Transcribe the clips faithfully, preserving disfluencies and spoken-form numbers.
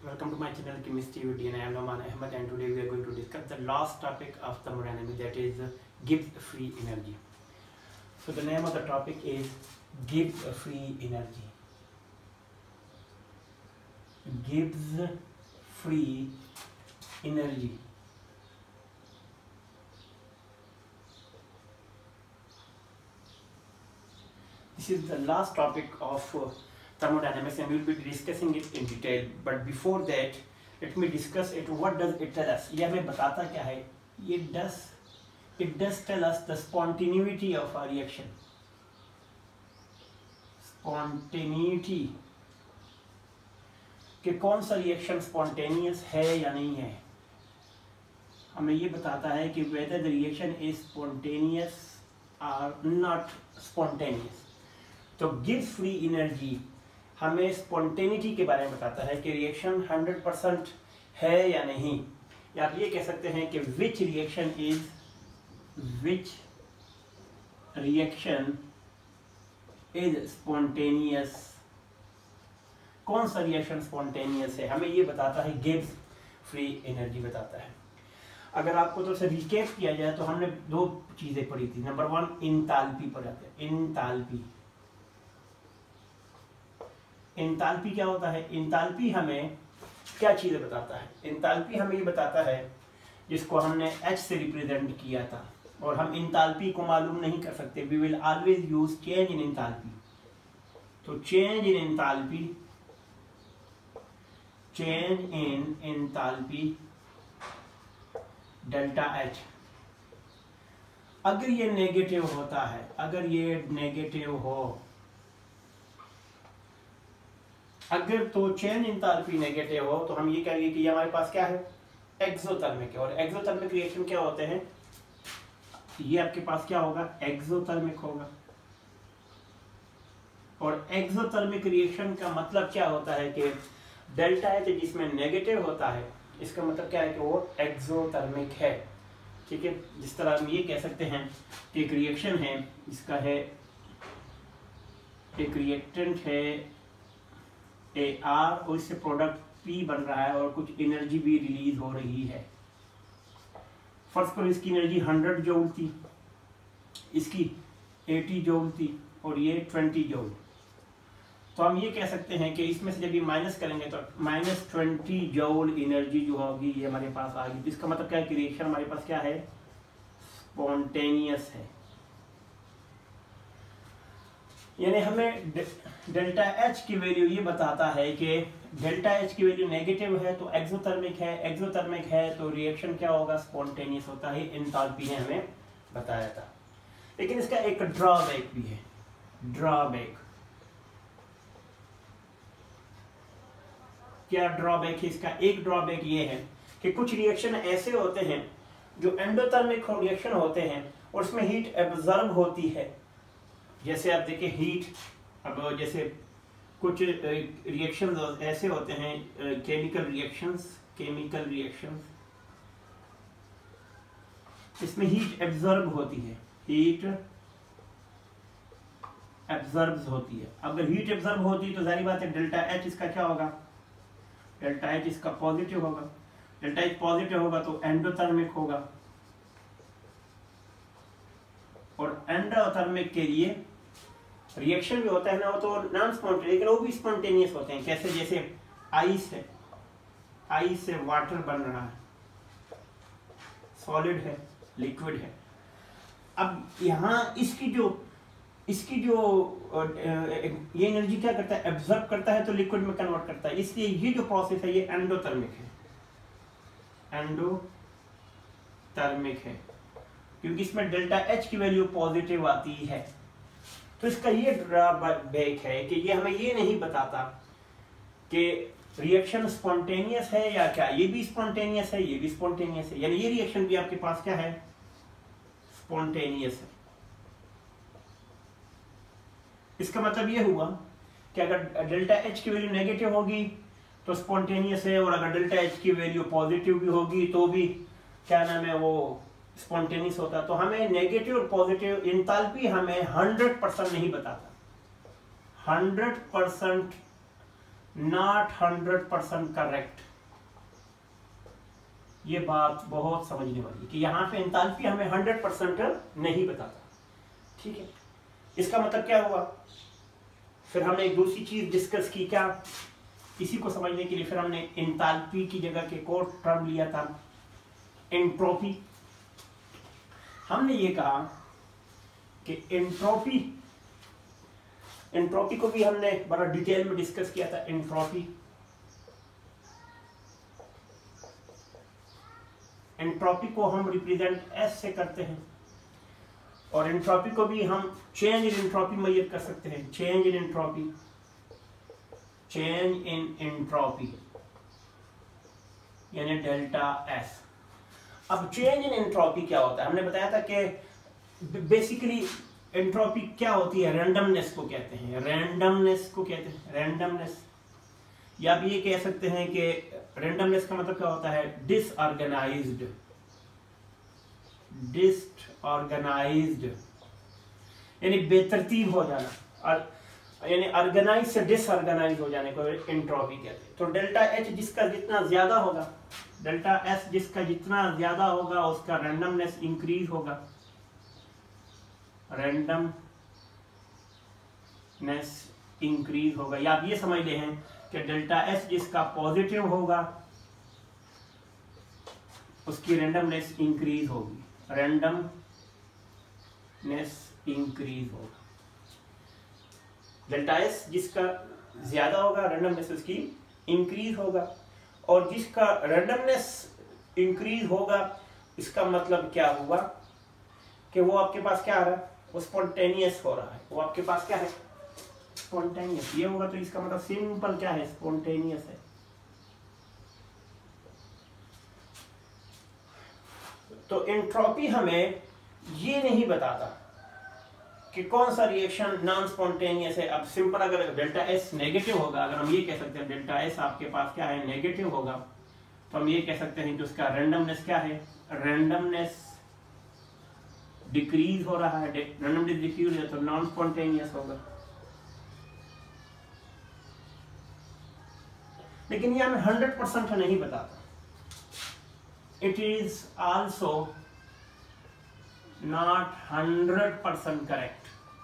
Welcome to my channel Chemistry with D and I am Noman Ahmed, and today we are going to discuss the last topic of thermodynamics, that is Gibbs free energy. So the name of the topic is Gibbs free energy. Gibbs free energy. This is the last topic of uh, thermodynamics, and we will be discussing it in detail. But before that, let me discuss it. What does it tell us? ये हमें बताता क्या है? It does it does tell us the spontaneity of a reaction. Spontaneity कि कौन सा reaction spontaneous है या नहीं है, हमें ये बताता है कि whether the reaction is spontaneous or not spontaneous. तो गिब्स फ्री एनर्जी हमें स्पॉन्टेनिटी के बारे में बताता है कि रिएक्शन हंड्रेड परसेंट है या नहीं, या आप ये कह सकते हैं कि which reaction is which reaction is spontaneous, कौन सा रिएक्शन स्पॉन्टेनियस है, हमें ये बताता है गिब्स फ्री एनर्जी बताता है. अगर आपको तो से रिकैप किया जाए तो हमने दो चीजें पढ़ी थी. नंबर वन इंथैल्पी पढ़ाते हैं. इंथैल्पी इंथैल्पी क्या होता है? इंथैल्पी हमें क्या चीजें बताता है? इंथैल्पी हमें ये बताता है, जिसको हमने H से रिप्रेजेंट किया था, और हम इंथैल्पी को मालूम नहीं कर सकते. We will always use change in enthalpy. तो change in enthalpy change in enthalpy delta H, अगर ये नेगेटिव होता है, अगर ये नेगेटिव हो, अगर तो चेंज इंथैल्पी नेगेटिव हो, तो हम ये कहेंगे कि ये हमारे पास क्या है? एक्सोथर्मिक है. और एक्सोथर्मिक रिएक्शन क्या होते हैं? ये आपके पास क्या होगा? एक्सोथर्मिक होगा. और एक्सोथर्मिक रिएक्शन का मतलब क्या होता है कि डेल्टा एच जिसमें नेगेटिव होता है, इसका मतलब क्या है कि वो एक्सोथर्मिक है. ठीक है. जिस तरह हम ये कह सकते हैं कि एक रिएक्शन है, इसका है एक रिएक्टेंट है ए आर, और इससे प्रोडक्ट पी बन रहा है और कुछ एनर्जी भी रिलीज हो रही है. फर्स्ट पर इसकी एनर्जी हंड्रेड जूल थी, इसकी एटी जूल थी, और ये ट्वेंटी जूल. तो हम ये कह सकते हैं कि इसमें से जब ये माइनस करेंगे तो माइनस ट्वेंटी जूल एनर्जी जो होगी ये हमारे पास आ गई. इसका मतलब क्या है कि रिएक्शन हमारे पास क्या है? स्पॉन्टेनियस है. यानी हमें डेल्टा एच की वैल्यू ये बताता है कि डेल्टा एच की वैल्यू नेगेटिव है तो एक्सोथर्मिक है, एक्सोथर्मिक है तो रिएक्शन क्या होगा? स्पॉन्टेनियस होता है. एंथैल्पी ने हमें बताया था. लेकिन इसका एक ड्रॉबैक भी है. ड्रॉबैक क्या ड्रॉबैक है इसका? एक ड्रॉबैक ये है कि कुछ रिएक्शन ऐसे होते हैं जो एंडोथर्मिक रिएक्शन होते हैं और उसमें हीट एब्जॉर्ब होती है. जैसे आप देखिए हीट, अब जैसे कुछ रिएक्शंस ऐसे होते हैं, केमिकल रिएक्शंस केमिकल रिएक्शंस इसमें हीट एब्जॉर्ब होती है. हीट एब्जॉर्ब होती है. अगर हीट एब्जॉर्ब होती है तो जारी बात है डेल्टा एच इसका क्या होगा? डेल्टा एच इसका पॉजिटिव होगा. डेल्टा एच पॉजिटिव होगा तो एंडोथर्मिक होगा. और एंडोथर्मिक के लिए रिएक्शन भी होता है ना, वो तो नॉन स्पॉन्टेनियस, लेकिन वो भी स्पॉन्टेनियस होते हैं. कैसे? जैसे आइस है, आइस से वाटर बन रहा है, सॉलिड है, लिक्विड है. अब यहाँ इसकी जो इसकी जो ये एनर्जी क्या करता है? एब्जॉर्ब करता है तो लिक्विड में कन्वर्ट करता है. इसलिए ये जो प्रोसेस है ये एंडोथर्मिक है. एंडोथर्मिक है क्योंकि इसमें डेल्टा एच की वैल्यू पॉजिटिव आती है. तो इसका ये ड्रॉबैक है कि ये हमें ये नहीं बताता कि रिएक्शन स्पॉन्टेनियस है या क्या. ये भी स्पॉन्टेनियस है, ये भी स्पॉन्टेनियस है. यानी ये रिएक्शन भी आपके पास क्या है? स्पॉन्टेनियस है. इसका मतलब ये हुआ कि अगर डेल्टा एच की वैल्यू नेगेटिव होगी तो स्पॉन्टेनियस है, और अगर डेल्टा एच की वैल्यू पॉजिटिव भी होगी तो भी क्या नाम है वो स्पॉन्टेनियस होता. तो हमें नेगेटिव और पॉजिटिव एंथैल्पी हमें हंड्रेड परसेंट नहीं बताता. Hundred percent not hundred percent correct. ये बात बहुत समझने वाली कि यहाँ पे एंथैल्पी हमें हंड्रेड परसेंट नहीं बताता। ठीक है, इसका मतलब क्या हुआ? फिर हमने एक दूसरी चीज डिस्कस की, क्या? इसी को समझने के लिए फिर हमने एंथैल्पी की जगह के कोर टर्म लिया था, एंट्रोपी। हमने ये कहा कि एंट्रोपी एंट्रोपी को भी हमने बड़ा डिटेल में डिस्कस किया था। एंट्रोपी एंट्रोपी को हम रिप्रेजेंट एस से करते हैं, और एंट्रोपी को भी हम चेंज इन एंट्रोपी मेजर कर सकते हैं। Change in entropy change in entropy यानी डेल्टा एस। अब चेंज इन एंट्रोपी क्या होता है? हमने बताया था कि बेसिकली एंट्रोपी क्या होती है? रैंडमनेस को कहते हैं। रैंडमनेस को कहते हैं रैंडमनेस या आप ये कह सकते हैं कि रैंडमनेस का मतलब क्या होता है? डिसऑर्गेनाइज्ड डिसऑर्गेनाइज्ड यानी बेतरतीब हो जाना, और यानी ऑर्गेनाइज से डिसऑर्गेनाइज हो जाने को एंट्रोपी कहते हैं। तो डेल्टा एच जिसका जितना ज्यादा होगा, डेल्टा एस जिसका जितना ज्यादा होगा, उसका रैंडमनेस इंक्रीज होगा। रैंडमनेस इंक्रीज होगा, या आप ये समझ ले हैं कि डेल्टा एस जिसका पॉजिटिव होगा उसकी रैंडमनेस इंक्रीज होगी। रैंडमनेस इंक्रीज होगा। डेल्टा एस जिसका ज्यादा होगा, रैंडमनेस उसकी इंक्रीज होगा। और जिसका रैंडमनेस इंक्रीज होगा, इसका मतलब क्या हुआ कि वो आपके पास क्या आ रहा है? वो स्पॉन्टेनियस हो रहा है। वो आपके पास क्या है? स्पॉन्टेनियस। ये होगा तो इसका मतलब सिंपल क्या है? स्पॉन्टेनियस है। तो एंट्रोपी हमें ये नहीं बताता कि कौन सा रिएक्शन नॉन स्पॉन्टेनियस है। अब सिंपल अगर डेल्टा एस नेगेटिव होगा, अगर हम ये कह सकते हैं डेल्टा एस आपके पास क्या है? नेगेटिव होगा, तो हम ये कह सकते हैं कि उसका रैंडमनेस क्या है? रैंडमनेस डिक्रीज हो रहा है। रैंडमनेस डिक्रीज है तो नॉन स्पॉन्टेनियस होगा। लेकिन ये हमें हंड्रेड परसेंट नहीं बताता। It is also not hundred percent correct.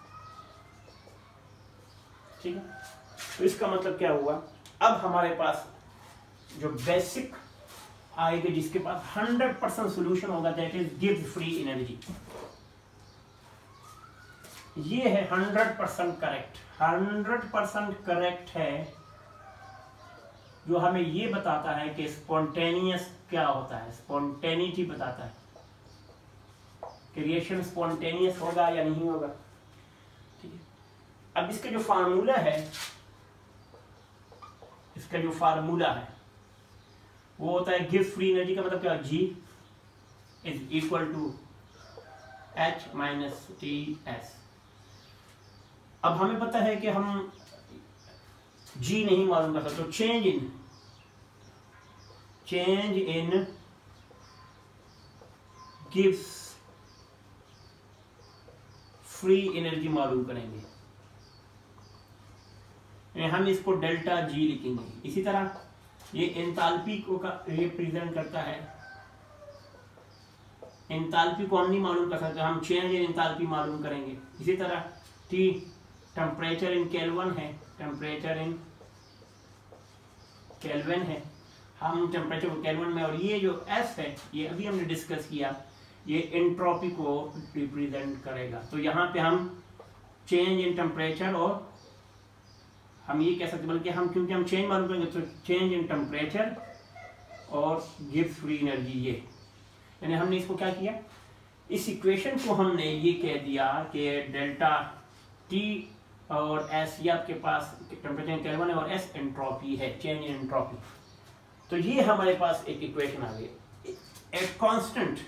ठीक है, तो इसका मतलब क्या हुआ? अब हमारे पास जो बेसिक आएगा, जिसके पास हंड्रेड परसेंट सोल्यूशन होगा, दैट इज गिव्स फ्री एनर्जी। ये है hundred percent correct. Hundred percent correct है, जो हमें ये बताता है कि स्पॉन्टेनियस क्या होता है। स्पॉन्टेनिटी बताता है कि रिएक्शन स्पॉन्टेनियस होगा या नहीं होगा। ठीक है, अब इसका जो फार्मूला है इसका जो फार्मूला है वो होता है गिव फ्री एनर्जी का मतलब क्या? G is equal to H minus T S. अब हमें पता है कि हम जी नहीं मालूम कर सकते, तो चेंज इन चेंज इन गिव्स फ्री एनर्जी मालूम करेंगे। हम इसको डेल्टा जी लिखेंगे। इसी तरह ये एंथैल्पी को का रिप्रेजेंट करता है। एंथैल्पी को हम नहीं मालूम कर सकते, हम चेंज इन एंथैल्पी मालूम करेंगे। इसी तरह टी टेम्परेचर इन केल्विन है, टेम्परेचर इन केल्विन है, हम टेम्परेचर को केल्विन में, और ये जो एस है ये अभी हमने डिस्कस किया, ये एंट्रोपी को रिप्रेजेंट करेगा। तो यहाँ पे हम चेंज इन टेम्परेचर, और हम ये कह सकते बल्कि हम क्योंकि हम चेंज मालूम करेंगे तो चेंज इन टेम्परेचर और गिव फ्री एनर्जी। ये यानी हमने इसको क्या किया? इस इक्वेशन को हमने ये कह दिया कि डेल्टा टी और एस ये आपके पास टेम्परेचर केल्विन है और एस एंट्रोपी है, चेंज इन एंट्रोपी। तो ये हमारे पास एक इक्वेशन आ गई। At constant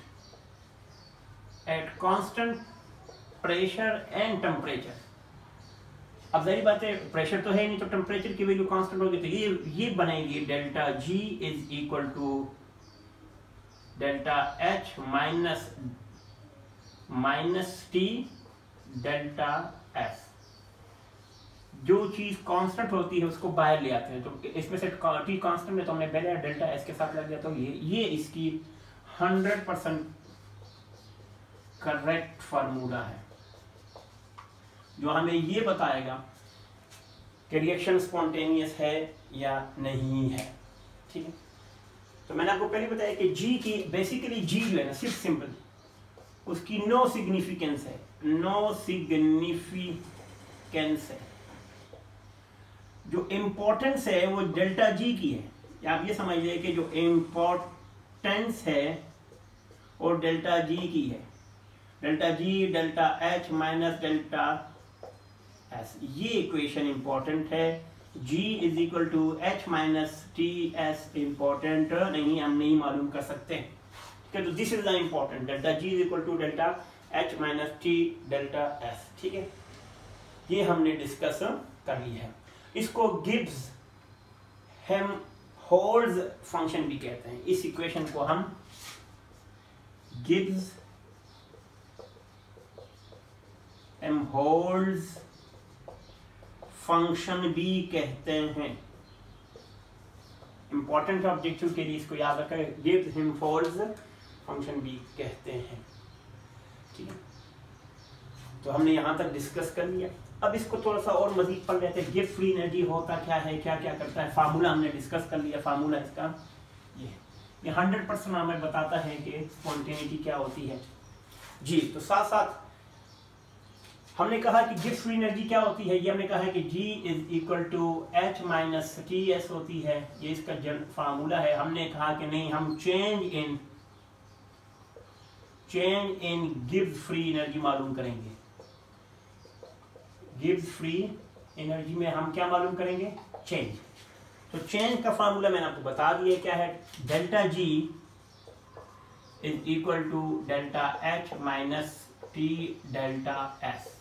at constant pressure and temperature. अब जाहिर बात है प्रेशर तो है नहीं, तो टेम्परेचर की वैल्यू कांस्टेंट होगी, तो ये ये बनेगी delta G is equal to delta H minus minus T delta S. जो चीज कांस्टेंट होती है उसको बाहर ले आते हैं। तो इसमें से टी कांस्टेंट है तो हमने पहले डेल्टा एस के साथ लग गया, तो ये ये इसकी हंड्रेड परसेंट करेक्ट फार्मूला है जो हमें ये बताएगा कि रिएक्शन स्पॉन्टेनियस है या नहीं है। ठीक है, तो मैंने आपको पहले बताया कि जी की बेसिकली जी जो है ना सिर्फ सिंपल उसकी नो सिग्निफिकेंस है, नो सिग्निफिकेंस है। जो इम्पोर्टेंस है वो डेल्टा जी की है। आप ये समझिए कि जो इम्पोर्टेंस है वो डेल्टा जी की है। Delta G delta H minus delta S, ये इक्वेशन इंपॉर्टेंट है। G is equal to H minus T S important नहीं, हम नहीं मालूम कर सकते। ठीक है, तो this is the important, delta G is equal to delta H minus T delta S. ठीक है, ये हमने डिस्कस कर लिया है। इसको गिब्स हेल्महोल्ट्ज फंक्शन भी कहते हैं। इस इक्वेशन को हम गिब्स हेल्महोल्ट्ज फंक्शन भी कहते हैं। इंपॉर्टेंट ऑब्जेक्टिव के लिए इसको याद रखें, गिब्स हेल्महोल्ट्ज फंक्शन भी कहते हैं। ठीक है, तो हमने यहां तक डिस्कस कर लिया। अब इसको थोड़ा सा और मजीद पढ़ लेते हैं। गिब्स फ्री एनर्जी होता क्या है, क्या क्या करता है। फार्मूला हमने डिस्कस कर लिया। फार्मूला इसका ये ये हंड्रेड परसेंट हमें बताता है कि स्पॉन्टेनिटी क्या होती है। जी, तो साथ साथ हमने कहा कि गिब्स फ्री एनर्जी क्या होती है। ये हमने कहा है कि G is equal to H minus T S होती है। ये इसका जन फार्मूला है। हमने कहा कि नहीं, हम change in change in Gibbs free energy मालूम करेंगे। गिब्स फ्री एनर्जी में हम क्या मालूम करेंगे, चेंज। तो चेंज का फार्मूला मैंने आपको बता दिया क्या है। Delta G is equal to delta H minus T delta S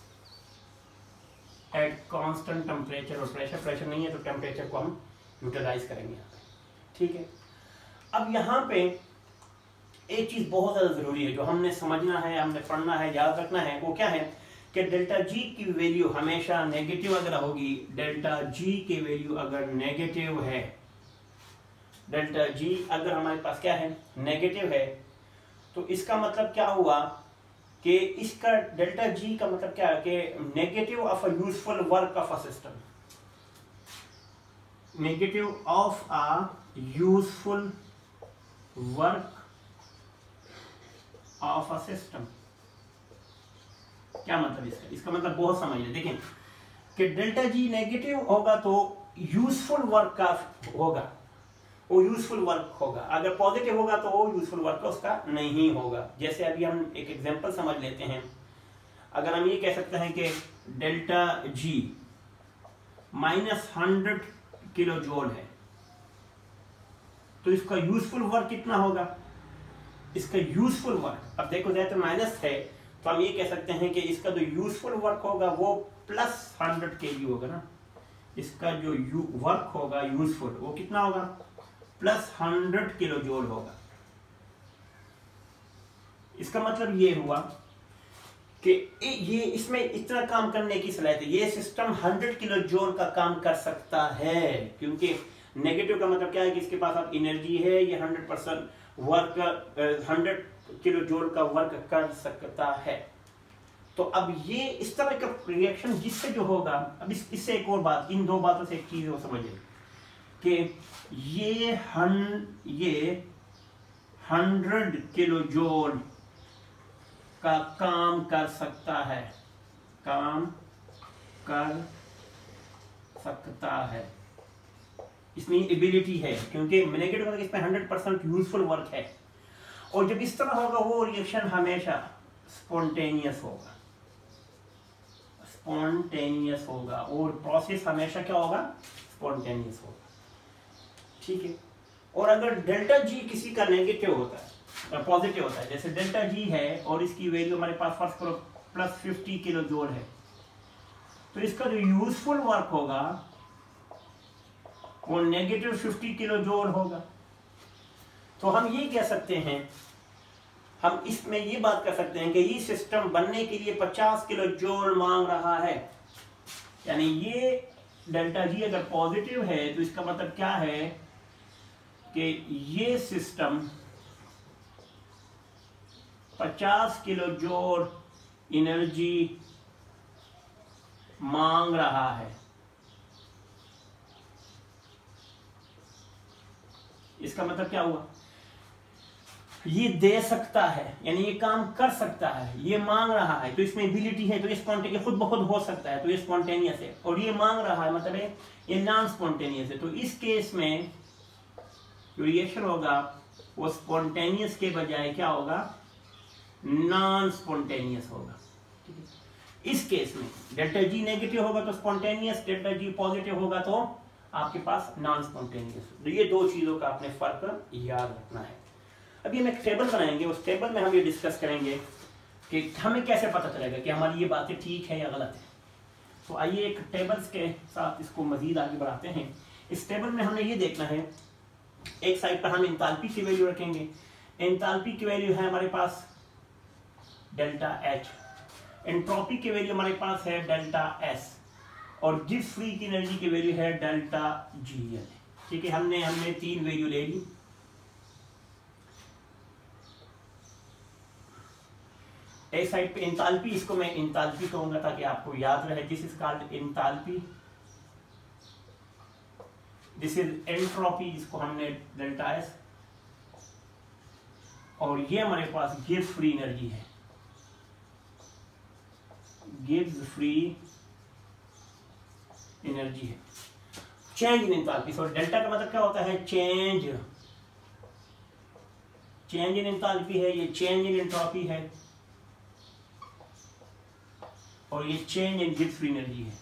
at constant temperature और प्रेशर। प्रेशर नहीं है तो टेम्परेचर को हम यूटिलाइज करेंगे यहाँ पे। ठीक है, अब यहाँ पे एक चीज बहुत ज्यादा जरूरी है जो हमने समझना है, हमने पढ़ना है, याद रखना है। वो क्या है कि डेल्टा जी की वैल्यू हमेशा नेगेटिव अगर होगी, डेल्टा जी की वैल्यू अगर नेगेटिव है, डेल्टा जी अगर हमारे पास क्या है, नेगेटिव है, तो इसका मतलब क्या हुआ कि इसका डेल्टा जी का मतलब क्या है कि negative of a useful work of a system, negative of a useful work of a system. क्या मतलब इसका इसका मतलब बहुत समझ ले। देखें कि डेल्टा जी नेगेटिव होगा तो यूजफुल वर्क का होगा, वो यूजफुल वर्क होगा। अगर पॉजिटिव होगा तो वो यूजफुल वर्क उसका नहीं होगा। जैसे अभी हम एक एग्जांपल समझ लेते हैं। अगर हम ये कह सकते हैं कि delta G minus hundred kilo joule है, तो इसका यूजफुल वर्क कितना होगा, इसका यूजफुल वर्क, अब देखो जाए तो माइनस है तो हम ये कह सकते हैं कि इसका जो यूजफुल वर्क होगा वो प्लस हंड्रेड के जी होगा ना। इसका जो यू वर्क होगा यूजफुल वो कितना होगा, प्लस हंड्रेड किलो जूल होगा। इसका मतलब ये हुआ कि ये इसमें इतना काम करने की सलाहियत है। ये सिस्टम हंड्रेड किलो जूल का काम कर सकता है, क्योंकि नेगेटिव का मतलब क्या है कि इसके पास अब एनर्जी है, ये hundred percent work hundred kilo joule का वर्क कर सकता है। तो अब ये इस तरह का रिएक्शन जिससे जो होगा, अब इस, इससे एक और बात, इन दो बातों से एक चीज हो समझिए कि ये हन ये हंड्रेड किलो जूल का काम कर सकता है, काम कर सकता है, इसमें एबिलिटी है, क्योंकि नेगेटिव मतलब इसमें हंड्रेड परसेंट यूजफुल वर्क है। और जब इस तरह होगा वो रिएक्शन हमेशा स्पॉन्टेनियस होगा, स्पॉन्टेनियस होगा और प्रोसेस हमेशा क्या होगा, स्पॉन्टेनियस होगा। ठीक है, और अगर डेल्टा जी किसी का नेगेटिव होता है, पॉजिटिव होता है, जैसे डेल्टा जी है और इसकी वैल्यू हमारे पास फर्स्ट करो प्लस फिफ्टी किलो जूल है, तो इसका जो यूजफुल वर्क होगा वो नेगेटिव फिफ्टी किलो जूल होगा। तो हम ये कह सकते हैं, हम इसमें ये बात कर सकते हैं कि ये सिस्टम बनने के लिए पचास किलो जूल मांग रहा है। यानी ये डेल्टा जी अगर पॉजिटिव है तो इसका मतलब क्या है कि ये सिस्टम पचास किलो जूल एनर्जी मांग रहा है। इसका मतलब क्या हुआ, ये दे सकता है यानी ये काम कर सकता है, ये मांग रहा है तो इसमें एबिलिटी है, तो ये स्पॉन्टेनियस खुद ब खुद हो सकता है, तो ये स्पॉन्टेनियस है। और ये मांग रहा है मतलब है ये नॉन स्पॉन्टेनियस है। तो इस केस में जो रिएक्शन होगा वो स्पॉन्टेनियस के बजाय क्या होगा, नॉन स्पॉन्टेनियस होगा। इस केस में डेल्टा जी नेगेटिव होगा तो स्पॉन्टेनियस, डेल्टा जी पॉजिटिव होगा तो आपके पास नॉन स्पॉन्टेनियस। तो ये दो चीजों का आपने फर्क याद रखना है। अभी हम एक टेबल बनाएंगे, उस टेबल में हम ये डिस्कस करेंगे कि हमें कैसे पता चलेगा कि हमारी ये बातें ठीक है या गलत है। तो आइए एक टेबल्स के साथ इसको मजीद आगे बढ़ाते हैं। इस टेबल में हमें ये देखना है, एक साइड पर हम एंथैल्पी की वैल्यू रखेंगे। एंथैल्पी की वैल्यू है हमारे पास डेल्टा एच, एंट्रोपी की वैल्यू हमारे पास है डेल्टा एस, और गिब्स फ्री की एनर्जी की वैल्यू है डेल्टा जी एल। ठीक है, हमने हमने तीन वैल्यू ले ली। एक साइड पे एंथैल्पी, इसको मैं एंथैल्पी कहूंगा ताकि आपको याद रहे। This is called enthalpy, this is entropy, इसको हमने डेल्टा एस, और ये हमारे पास गिब्स फ्री एनर्जी है, गिब्स फ्री एनर्जी है, change in enthalpy. So delta का मतलब क्या होता है, चेंज, चेंज इन एंथैल्पी है, ये चेंज इन एंट्रोपी है, और ये change in Gibbs free energy है,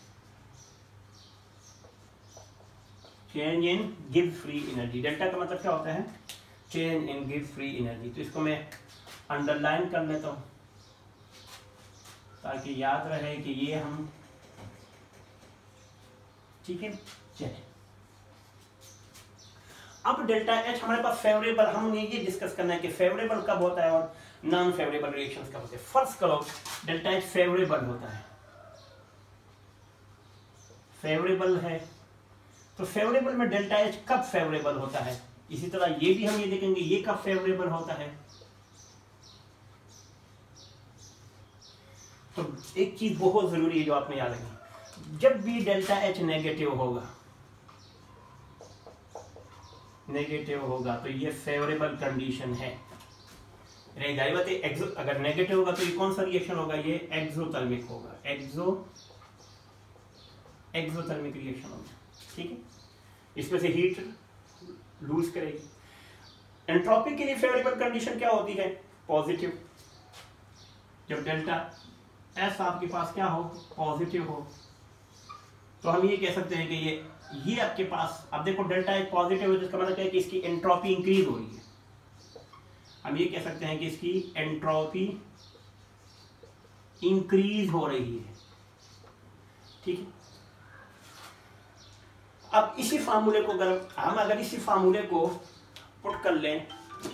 change in Gibbs free energy. Delta का मतलब क्या होता है, change in Gibbs free energy. तो इसको मैं अंडरलाइन कर लेता हूं ताकि याद रहे कि ये हम, ठीक है। चलिए अब डेल्टा एच हमारे पास फेवरेबल, हमने ये डिस्कस करना है कि फेवरेबल कब होता है और नॉन फेवरेबल रिएक्शंस कब होते हैं। फर्स्ट करो डेल्टा एच फेवरेबल होता है, फेवरेबल है तो फेवरेबल में डेल्टा एच कब फेवरेबल होता है। इसी तरह ये भी हम ये देखेंगे ये कब फेवरेबल होता है। तो एक चीज बहुत जरूरी है जो आपने याद रखनी, जब भी डेल्टा एच नेगेटिव होगा, नेगेटिव होगा तो ये फेवरेबल कंडीशन है। जाहिर बात है एक्सो, अगर नेगेटिव होगा तो ये कौन सा रिएक्शन होगा, ये एक्सोथर्मिक होगा, एक्सो एक्सोथर्मिक रिएक्शन होगा। ठीक है, इसमें से हीट लूज करेगी। एंट्रोपी के लिए फेवरेबल कंडीशन क्या होती है, पॉजिटिव। जब डेल्टा एस आपके पास क्या हो, पॉजिटिव हो, तो हम ये कह सकते हैं कि ये ये आपके पास, अब देखो डेल्टा एच पॉजिटिव है जिसका मतलब है कि इसकी एंट्रोपी इंक्रीज हो रही है। हम ये कह सकते हैं कि इसकी एंट्रोपी इंक्रीज हो रही है। ठीक है, अब इसी फार्मूले को अगर हम अगर इसी फार्मूले को पुट कर लें,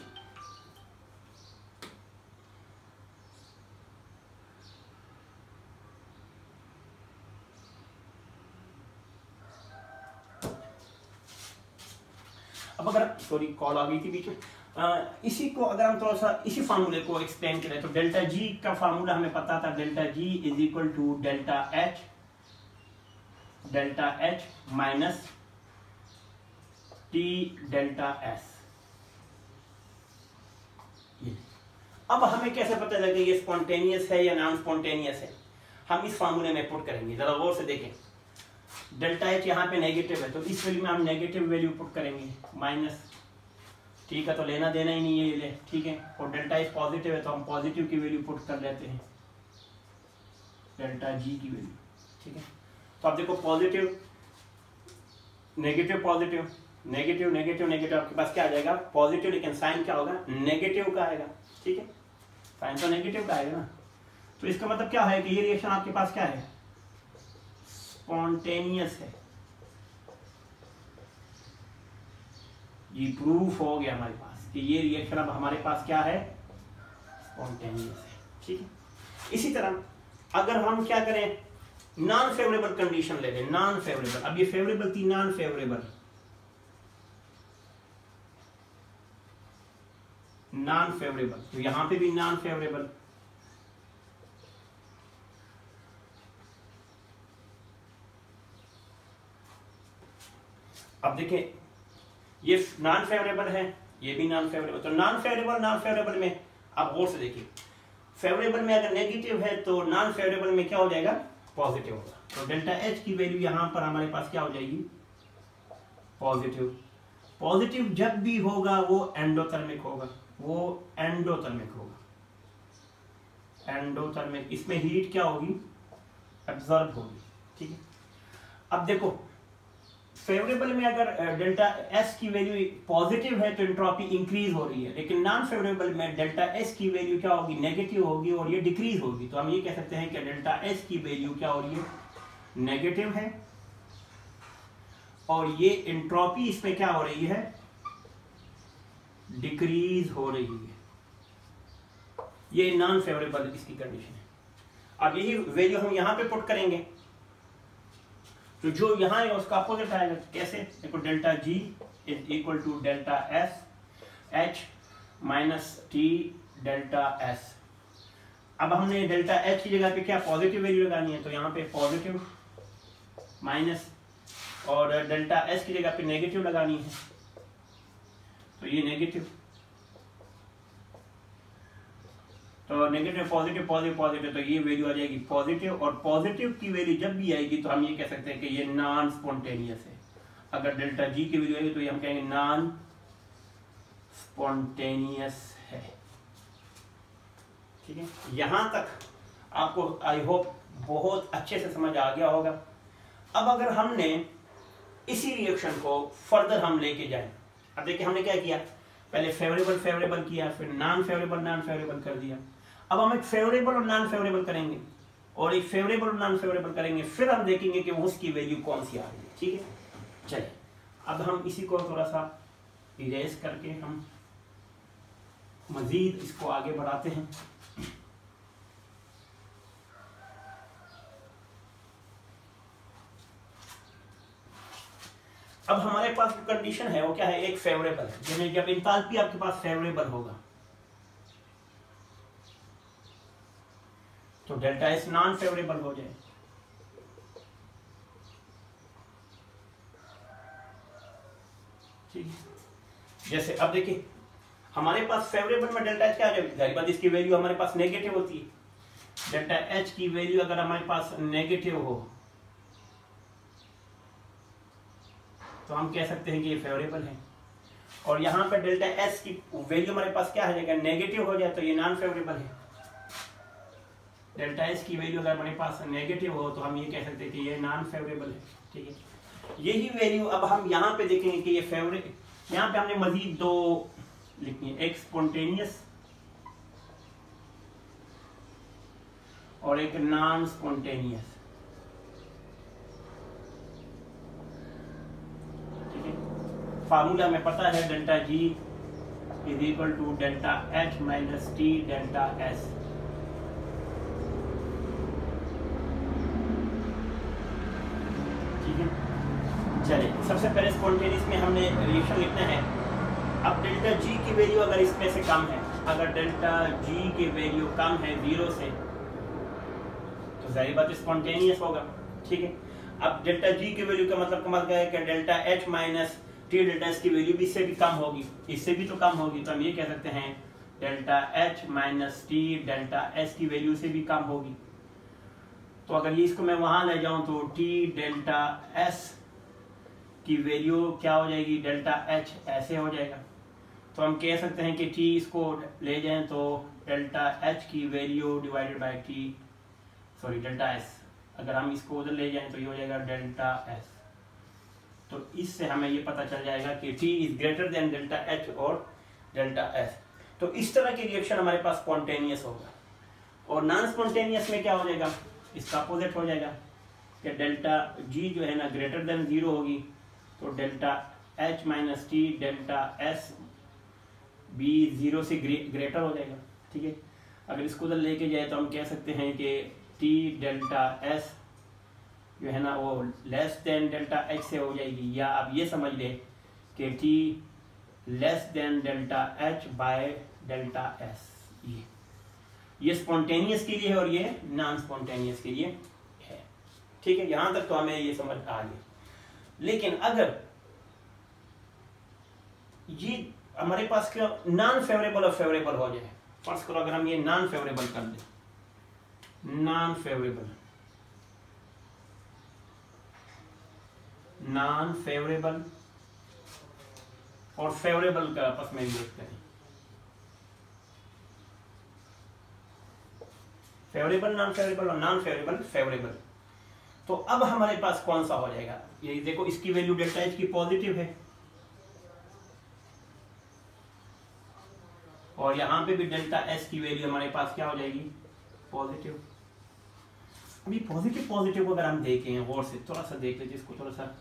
अब अगर सॉरी कॉल आ गई थी बीच में, आ, इसी को अगर हम थोड़ा सा इसी फार्मूले को एक्सप्लेन करें तो डेल्टा जी का फार्मूला हमें पता था, delta G is equal to delta H, delta H minus T delta S. अब हमें कैसे पता लगे ये स्पॉन्टेनियस है या नॉन स्पॉन्टेनियस है, हम इस फार्मूले में पुट करेंगे। जरा गौर से देखें, डेल्टा एच यहाँ पे नेगेटिव है तो इस वैल्यू में हम नेगेटिव वैल्यू पुट करेंगे, माइनस, ठीक है, तो लेना देना ही नहीं है ये ले, ठीक है। और डेल्टा एच पॉजिटिव है तो हम पॉजिटिव की वैल्यू पुट कर लेते हैं, डेल्टा जी की वैल्यू, ठीक है। तो आप देखो positive negative positive negative negative negative, आपके पास क्या आ जाएगा, पॉजिटिव, लेकिन साइन क्या होगा, नेगेटिव का आएगा। ठीक है, साइन तो नेगेटिव का आएगा ना। तो इसका मतलब क्या है कि ये रिएक्शन आपके पास क्या है, स्पॉन्टेनियस है। ये प्रूफ हो गया हमारे पास कि ये रिएक्शन अब हमारे पास क्या है, स्पॉन्टेनियस है। ठीक है, इसी तरह अगर हम क्या करें, नॉन फेवरेबल कंडीशन ले लें, नॉन फेवरेबल। अब ये फेवरेबल थी, नॉन फेवरेबल, नॉन फेवरेबल, तो यहां पे भी नॉन फेवरेबल। अब देखिए ये नॉन फेवरेबल है, ये भी नॉन फेवरेबल, तो नॉन फेवरेबल नॉन फेवरेबल में आप गौर से देखिए, फेवरेबल में अगर नेगेटिव है तो नॉन फेवरेबल में क्या हो जाएगा, पॉजिटिव होगा। तो डेल्टा एच की वैल्यू यहां पर हमारे पास क्या हो जाएगी, पॉजिटिव। पॉजिटिव जब भी होगा वो एंडोथर्मिक होगा, वो एंडोथर्मिक होगा, एंडोथर्मिक। इसमें हीट क्या होगी, एब्जॉर्ब होगी, ठीक है। अब देखो फेवरेबल में अगर डेल्टा एस की वैल्यू पॉजिटिव है तो एंट्रोपी इंक्रीज हो रही है, लेकिन नॉन फेवरेबल में डेल्टा एस की वैल्यू क्या होगी, नेगेटिव होगी और ये डिक्रीज होगी। तो हम ये कह सकते हैं कि डेल्टा एस की वैल्यू क्या हो रही है, नेगेटिव है, और ये एंट्रोपी इसमें क्या हो रही है, डिक्रीज हो रही है। ये नॉन फेवरेबल इसकी कंडीशन है। अब यही वैल्यू हम यहां पे पुट करेंगे, तो जो यहां है उसका अपोजिट आएगा। कैसे, देखो delta G is equal to delta S H minus T delta S. अब हमने डेल्टा एच की जगह पे क्या पॉजिटिव वैल्यू लगानी है, तो यहाँ पे पॉजिटिव माइनस, और डेल्टा एस की जगह पे नेगेटिव लगानी है, तो ये नेगेटिव, तो नेगेटिव पॉजिटिव पॉजिटिव पॉजिटिव, तो ये वैल्यू आ जाएगी पॉजिटिव। और पॉजिटिव की वैल्यू जब भी आएगी तो हम ये कह सकते हैं कि ये नॉन स्पॉन्टेनियस है। अगर डेल्टा जी की वैल्यू आएगी तो ये हम कहेंगे नॉन स्पॉन्टेनियस है, ठीक है। यहां तक आपको आई होप बहुत अच्छे से समझ आ गया होगा। अब अगर हमने इसी रिएक्शन को फर्दर हम लेके जाएं, अब देखिए हमने क्या किया, पहले फेवरेबल फेवरेबल किया, फिर नॉन फेवरेबल नॉन फेवरेबल कर दिया। अब हम एक फेवरेबल और नॉन फेवरेबल करेंगे, और एक फेवरेबल और नॉन फेवरेबल करेंगे, फिर हम देखेंगे कि उसकी वैल्यू कौन सी आ रही है, ठीक है। चलिए अब हम इसी को थोड़ा सा इरेज करके हम मजीद इसको आगे बढ़ाते हैं। अब हमारे पास जो कंडीशन है वो क्या है, एक फेवरेबल है, जिसमें जब एंथैल्पी आपके पास फेवरेबल होगा तो डेल्टा एस नॉन फेवरेबल हो जाए, ठीक है। जैसे अब देखिए हमारे पास फेवरेबल में डेल्टा एच क्या आ जाएगी, जाहिर बात इसकी वैल्यू हमारे पास नेगेटिव होती है। डेल्टा एच की वैल्यू अगर हमारे पास नेगेटिव हो तो हम कह सकते हैं कि ये फेवरेबल है, और यहां पर डेल्टा एस की वैल्यू हमारे पास क्या आ जाएगा, नेगेटिव हो जाए तो ये नॉन फेवरेबल है। डेल्टा एस की वैल्यू अगर हमारे पास नेगेटिव हो तो हम ये कह सकते हैं कि ये नॉन फेवरेबल है, ठीक है। यही वैल्यू अब हम यहाँ पे देखेंगे कि ये फेवरेट, यहाँ पे हमने मजीद दो लिखनी है, एक स्पॉन्टेनियस और एक नॉन स्पॉन्टेनियस, ठीक है। फार्मूला में पता है delta G is equal to delta H minus T delta S. चलिए सबसे पहले स्पॉन्टेनियस में हमने रिएक्शन लिखना है। अब डेल्टा जी की वैल्यू अगर इसमें से कम है, अगर डेल्टा जी की वैल्यू कम है जीरो से तो जाहिर बात स्पॉन्टेनियस होगा, ठीक है। अब डेल्टा जी की वैल्यू का मतलब कमाल क्या है कि delta H minus T delta S की वैल्यू भी इससे भी कम होगी, इससे भी तो कम होगी, तो हम ये कह सकते हैं delta H minus T delta S की वैल्यू से भी कम होगी। तो अगर ये इसको मैं वहां ले जाऊं तो टी डेल्टा एस की वैल्यू क्या हो जाएगी, डेल्टा एच ऐसे हो जाएगा। तो हम कह सकते हैं कि टी इसको ले जाएं तो डेल्टा एच की value divided by T, sorry delta S, अगर हम इसको उधर ले जाएं तो ये हो जाएगा डेल्टा एस। तो इससे हमें ये पता चल जाएगा कि T is greater than delta H और डेल्टा एस। तो इस तरह की रिएक्शन हमारे पास स्पॉन्टेनियस होगा। और नॉन स्पॉन्टेनियस में क्या हो जाएगा, इसका अपोजिट हो जाएगा कि डेल्टा जी जो है ना ग्रेटर देन जीरो होगी, तो delta H minus T delta S भी जीरो से ग्रे, ग्रेटर हो जाएगा, ठीक है। अगर इसको उधर लेके जाए तो हम कह सकते हैं कि टी डेल्टा एस जो है ना वो लेस देन डेल्टा एच से हो जाएगी, या आप ये समझ ले कि T less than delta H by delta S. ये ये स्पॉन्टेनियस के लिए है और ये नॉन स्पॉन्टेनियस के लिए है। ठीक है, यहां तक तो हमें ये समझ आ गई। लेकिन अगर ये हमारे पास क्या नॉन फेवरेबल और फेवरेबल हो जाए, फर्स्ट करो अगर हम ये नॉन फेवरेबल कर दें, नॉन फेवरेबल नॉन फेवरेबल और फेवरेबल का आपस में देखते हैं, फेवरेबल नॉन फेवरेबल और नॉन फेवरेबल फेवरेबल। तो अब हमारे पास कौन सा हो जाएगा, ये देखो इसकी वैल्यू डेल्टा एच की पॉजिटिव है और यहां पे भी डेल्टा एस की वैल्यू हमारे पास क्या हो जाएगी, पॉजिटिव। अभी पॉजिटिव पॉजिटिव को अगर हम देखें गौर से, थोड़ा सा देख लीजिए इसको थोड़ा सा।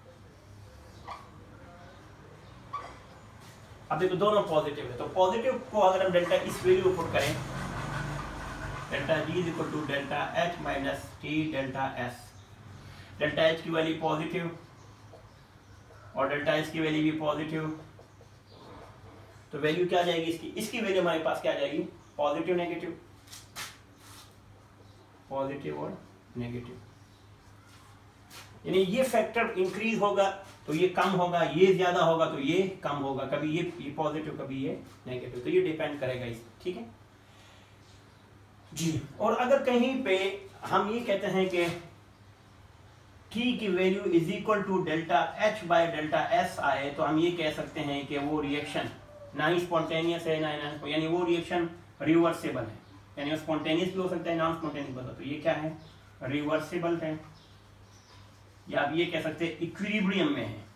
अब देखो दोनों पॉजिटिव है, तो पॉजिटिव को अगर हम डेल्टा इस वैल्यू को पुट करें, delta G is equal to delta H minus T delta S. Delta H की वैल्यू पॉजिटिव और डेल्टा एस की वैल्यू भी पॉजिटिव, तो वैल्यू क्या जाएगी इसकी, इसकी वैल्यू हमारे पास क्या जाएगी, पॉजिटिव नेगेटिव, पॉजिटिव और नेगेटिव। यानी ये फैक्टर इंक्रीज होगा तो ये कम होगा, ये ज्यादा होगा तो ये कम होगा, कभी ये ये पॉजिटिव कभी ये नेगेटिव, तो ये डिपेंड करेगा इस। ठीक है जी। और अगर कहीं पे हम ये कहते हैं कि t की value is equal to delta H by delta S आए, तो हम ये कह सकते हैं कि वो रिएक्शन ना ही स्पॉन्टेनियस है ना ही, यानी वो रिएक्शन रिवर्सिबल है, यानी स्पॉन्टेनियस भी हो सकता है नॉन स्पॉन्टेनियस भी हो सकता है। तो ये क्या है, रिवर्सिबल है, या आप ये कह सकते हैं इक्विलिब्रियम में है,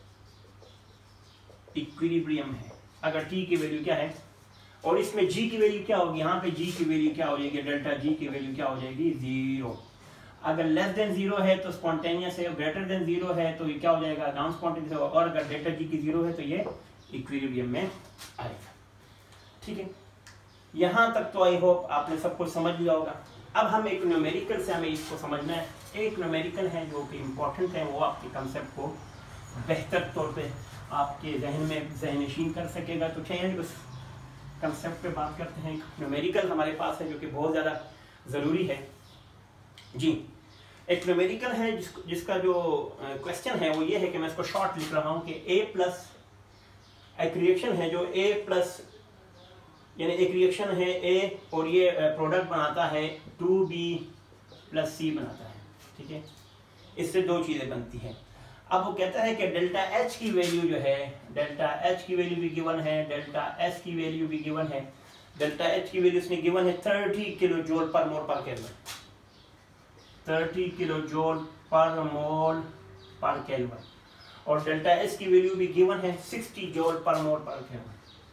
इक्विलिब्रियम है अगर t की वैल्यू क्या है। और इसमें g की वैल्यू क्या होगी, यहाँ पे g की वैल्यू क्या हो जाएगी, डेल्टा g की वैल्यू क्या हो जाएगी, जीरो। अगर लेस देन जीरो है तो स्पॉन्टेनियस है, ग्रेटर देन जीरो है तो ये क्या हो जाएगा, नॉन स्पॉन्टेनियस होगा, और अगर डेल्टा g की जीरो है तो ये इक्विलिब्रियम में आएगा। ठीक है, यहां तक तो आई होप आपने सब कुछ समझ लिया होगा। अब हम एक न्यूमेरिकल से हमें इसको समझना है, एक न्यूमेरिकल है जो कि इम्पोर्टेंट है, वो आपके कंसेप्ट को बेहतर तौर पे आपके जहन में जहनशीन कर सकेगा। तो चलिए उस कंसेप्ट पे बात करते हैं। न्यूमेरिकल हमारे पास है जो कि बहुत ज़्यादा ज़रूरी है जी। एक न्यूमेरिकल है जिस, जिसका जो क्वेश्चन है वो ये है कि मैं इसको शॉर्ट लिख रहा हूँ कि a प्लस एक रिएक्शन है जो a प्लस, यानी एक रिएक्शन है a और ये प्रोडक्ट बनाता है टू बी प्लस सी बनाता है। ठीक है, इससे दो चीज़ें बनती हैं। अब वो कहता है कि डेल्टा एच की वैल्यू जो है, डेल्टा एच की वैल्यू भी गिवन है, डेल्टा एस की वैल्यू भी गिवन है। डेल्टा एच की वैल्यू इसने गिवन है thirty kilo joule per mole per kelvin, thirty kilo joule per mole per kelvin. और डेल्टा एस की वैल्यू भी गिवन है sixty joule per mole per kelvin,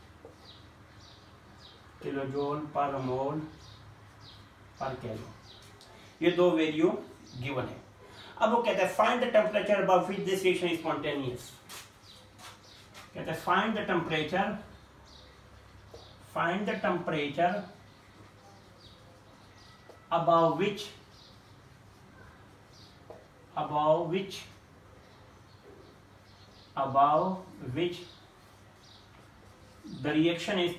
kilo joule per mole per kelvin. ये दो value given है। अब वो कहता है find the temperature above which this reaction is spontaneous. कहता है find the temperature, find the temperature above which, above which, above which the reaction is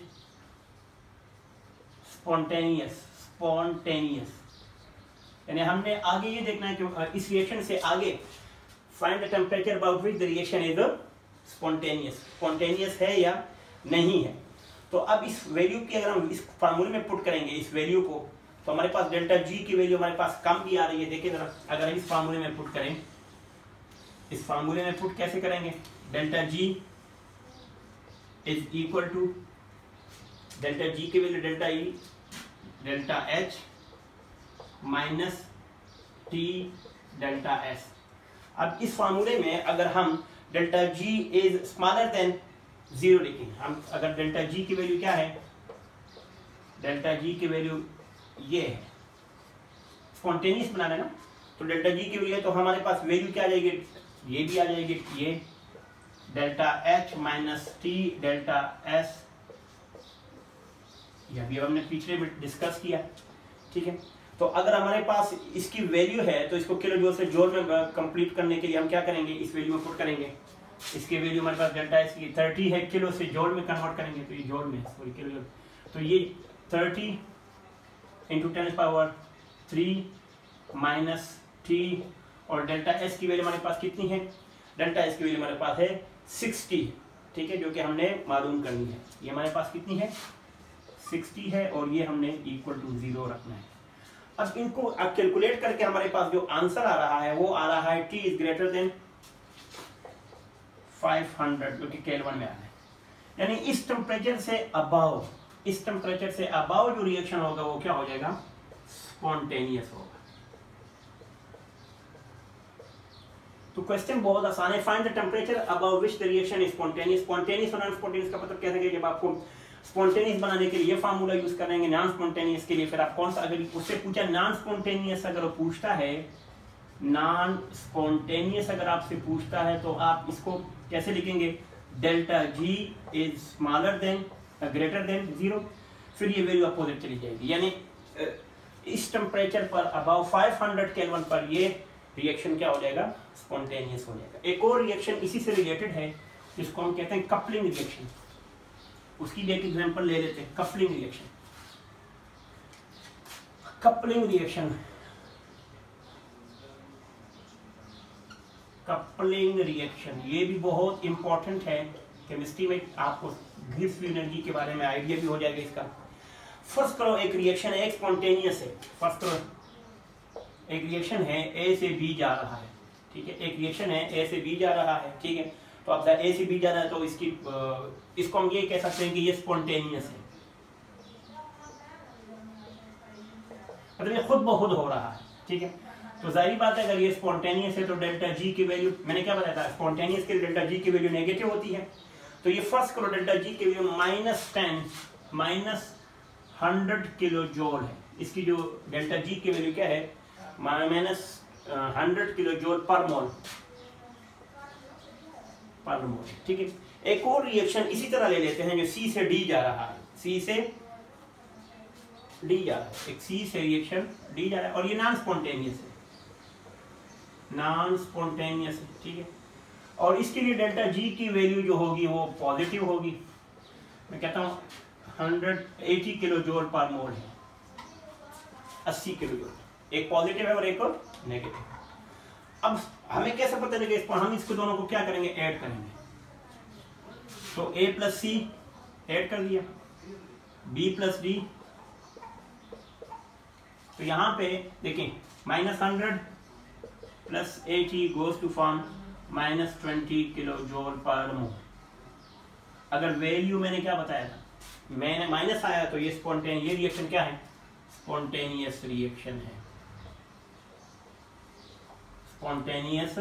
spontaneous, spontaneous. यानी हमने आगे ये देखना है कि इस रिएक्शन से आगे find the temperature about which the reaction is spontaneous, spontaneous है या नहीं है। तो अब इस वैल्यू की अगर हम इस फार्मूले में पुट करेंगे इस वैल्यू को, तो हमारे पास डेल्टा जी की वैल्यू हमारे पास कम भी आ रही है। देखिए जरा, अगर हम इस फार्मूले में पुट करें, इस फार्मूले में पुट कैसे करेंगे, delta G is equal to delta G की value delta E delta H minus T delta S. अब इस फार्मूले में अगर हम delta G is smaller than zero लिखें, हम अगर डेल्टा जी की वैल्यू क्या है, डेल्टा जी की वैल्यू ये है, स्पॉन्टेनियस बनाना है ना, तो डेल्टा जी की वैल्यू है तो हमारे पास वैल्यू क्या आ जाएगी, ये भी आ जाएगी, ये delta H minus T delta S, ये भी हमने पिछले में डिस्कस किया। ठीक है, तो अगर हमारे पास इसकी वैल्यू है तो इसको किलो जूल से जूल में कंप्लीट करने के लिए हम क्या करेंगे, इस वैल्यू में पुट करेंगे। इसकी वैल्यू हमारे पास डेल्टा एस की थर्टी है, किलो से जूल में कन्वर्ट करेंगे तो ये जूल में सॉरी किलो जूल, तो ये thirty into ten power three minus T, और डेल्टा एस की वैल्यू हमारे पास कितनी है, डेल्टा एस की वैल्यू हमारे पास है सिक्सटी, ठीक है, जो कि हमने मालूम करनी है। ये हमारे पास कितनी है, सिक्सटी है, और ये हमने इक्वल टू जीरो रखना है। अब इनको अब कैलकुलेट करके हमारे पास जो आंसर आ रहा है वो आ रहा है T is greater than five hundred, जो कि केल्विन में आ रहा है। यानी इस टेम्परेचर से अबाव, इस टेम्परेचर से अबाव जो रिएक्शन होगा वो क्या हो जाएगा, स्पॉन्टेनियस होगा। तो क्वेश्चन बहुत आसान है, find the temperature above which the reaction is spontaneous. Spontaneous और नॉन स्पॉन्टेनियस का मतलब कहते हैं कि जब आपको स्पॉन्टेनियस बनाने के लिए ये फार्मूला यूज करेंगे, नॉन स्पॉन्टेनियस के लिए फिर आप कौन सा, अगर उससे पूछा नॉन स्पॉन्टेनियस अगर वो पूछता है, नॉन स्पॉन्टेनियस अगर आपसे पूछता है तो आप इसको कैसे लिखेंगे, delta G is smaller than greater than zero, फिर ये वैल्यू अपोजिट चली जाएगी। यानी इस टेम्परेचर पर अबाव फाइव हंड्रेड केल्विन पर ये रिएक्शन क्या हो जाएगा, स्पॉन्टेनियस हो जाएगा। एक और रिएक्शन इसी से रिलेटेड है जिसको हम कहते हैं कपलिंग रिएक्शन, उसकी एक एग्जांपल ले लेते हैं, coupling reaction. Coupling reaction coupling reaction ये भी बहुत इंपॉर्टेंट है केमिस्ट्री में, आपको गिब्स एनर्जी के बारे में आइडिया भी हो जाएगा इसका। फर्स्ट करो एक रिएक्शन है, एक स्पॉन्टेनियस है, फर्स्ट करो एक रिएक्शन है, ए से बी जा रहा है, ठीक है, एक रिएक्शन है ए से बी जा रहा है, ठीक है, तो अब ए से बी जा रहा है तो इसकी इसको हम ये कह सकते हैं कि ये स्पॉन्टेनियस है, मतलब ये खुद ब खुद हो रहा है, ठीक है। तो जाहिर बात है अगर ये स्पॉन्टेनियस है तो डेल्टा जी की वैल्यू, मैंने क्या बताया था, स्पॉन्टेनियस के डेल्टा जी की वैल्यू नेगेटिव होती है, तो ये फर्स्ट करो डेल्टा जी की value minus ten minus hundred kilo joule है, इसकी जो डेल्टा जी की वैल्यू क्या है, minus hundred kilo joule per mole पर मोल, ठीक है। एक और रिएक्शन इसी तरह ले लेते हैं जो सी से डी जा रहा है, सी से डी जा रहा है, एक सी से रिएक्शन डी जा रहा है और ये नॉन स्पॉन्टेनियस है, नॉन स्पॉन्टेनियस है, ठीक है, और इसके लिए डेल्टा जी की वैल्यू जो होगी वो पॉजिटिव होगी, मैं कहता हूँ hundred eighty kilo joule per मोल है, अस्सी किलो जूल, एक पॉजिटिव है और एक और नेगेटिव। अब हमें कैसे पता चलेगा इसको, हम इसको दोनों को क्या करेंगे, ऐड करेंगे, तो ए प्लस सी ऐड कर दिया, बी प्लस डी, तो यहां पे देखें minus hundred plus eighty goes to form minus twenty kilo joule per mole. अगर वैल्यू मैंने क्या बताया था, मैंने माइनस आया तो ये स्पॉन्टेनियस, ये रिएक्शन क्या है, स्पॉन्टेनियस रिएक्शन है, स्पॉन्टेनियस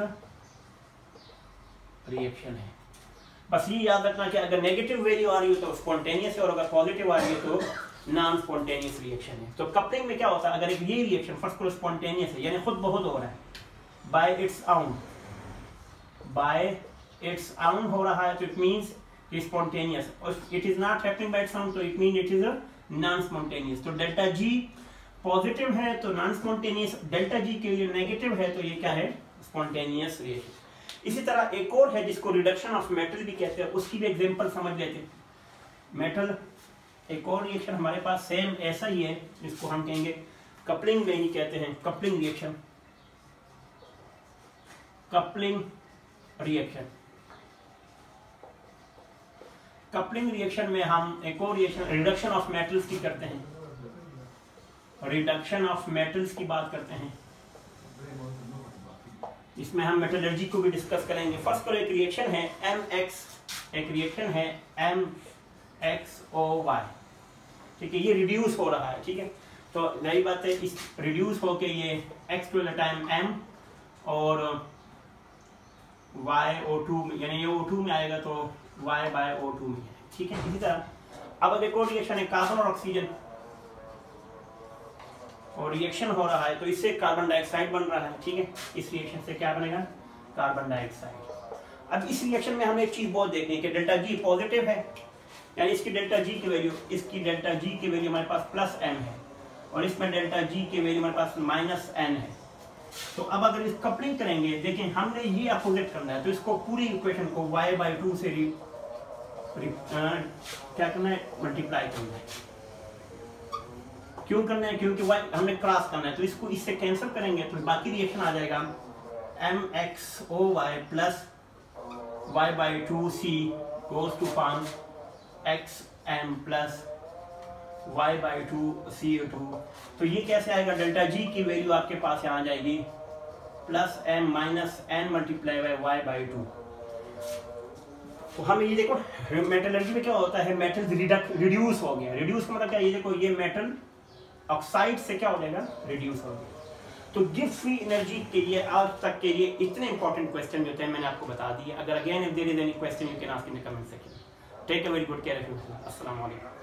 रिएक्शन है। बस ये याद रखना कि अगर नेगेटिव वैल्यू आ रही हो तो स्पॉन्टेनियस है और अगर पॉजिटिव आ रही हो तो नॉन स्पॉन्टेनियस रिएक्शन है। तो कपलिंग में क्या होता है, अगर एक ये रिएक्शन फर्स्ट को स्पॉन्टेनियस है यानी खुद बहुत हो रहा है, by its own by its own हो रहा है तो इट मींस स्पॉन्टेनियस, और it is not happening by its own तो it mean it is a non spontaneous. तो डेल्टा जी पॉजिटिव है तो नॉन स्पॉन्टेनियस, डेल्टा जी के लिए नेगेटिव है तो ये क्या है, स्पॉन्टेनियस रिएक्शन। इसी तरह एक और है जिसको रिडक्शन ऑफ मेटल भी कहते हैं, उसकी भी एग्जांपल समझ लेते हैं। मेटल एक और रिएक्शन हमारे पास सेम ऐसा ही है जिसको हम कहेंगे कपलिंग में ही कहते हैं, coupling reaction, coupling reaction. Coupling reaction में हम एक और रिएक्शन रिडक्शन ऑफ मेटल्स की करते हैं, रिडक्शन ऑफ मेटल्स की बात करते हैं, इसमें हम मेटलर्जी को भी डिस्कस करेंगे। फर्स्ट करो एक रिएक्शन है एम एक्स, एक रिएक्शन है एम एक्स ओ वाई, ठीक है, ये रिड्यूस हो रहा है, ठीक है, तो नई बात है इस रिड्यूस होके ये X to the time M और वाई ओ टू में, यानी ये ओ टू में आएगा तो वाई बाय ओ टू में, ठीक है। इसी तरह अब एक और रिएक्शन है कार्बन और ऑक्सीजन, और रिएक्शन हो रहा है तो इससे कार्बन डाइऑक्साइड बन रहा है, ठीक है, इस रिएक्शन से क्या बनेगा, कार्बन डाइऑक्साइड। अब इस रिएक्शन में हमें एक चीज बहुत देखनी है कि डेल्टा जी पॉजिटिव है, यानी इसकी डेल्टा जी की वैल्यू, इसकी डेल्टा जी की वैल्यू हमारे पास प्लस एम है, और इसमें डेल्टा जी के वैल्यू हमारे पास माइनस एन है। तो अब अगर इस कपलिंग करेंगे, देखें हमने ये अपोजिट करना है, तो इसको पूरी इक्वेशन को y बाई टू से रि, रि, आ, क्या करना है, मल्टीप्लाई करना है। क्यों करना है, क्योंकि y हमने क्रॉस करना है, तो इसको इससे कैंसिल करेंगे तो बाकी रिएक्शन आ जाएगा M X O Y plus Y by two C goes to form X M plus y by two C O two. तो ये कैसे आएगा, डेल्टा जी की वैल्यू आपके पास यहाँ आ जाएगी plus M minus N multiply by Y by two. तो हम ये देखो मेटलर्जी में क्या होता है, मेटल रिड्यूस हो गया। रिड्यूस का मतलब क्या, ये देखो ये मेटल ऑक्साइड से क्या हो जाएगा, रिड्यूस हो गया। तो गिफ्ट फ्री एनर्जी के लिए आज तक के लिए इतने इंपॉर्टेंट क्वेश्चन जो थे मैंने आपको बता दिए। अगर again if there is any question you can ask in the comment section. Take a very good care of yourself. अस्सलाम वालेकुम।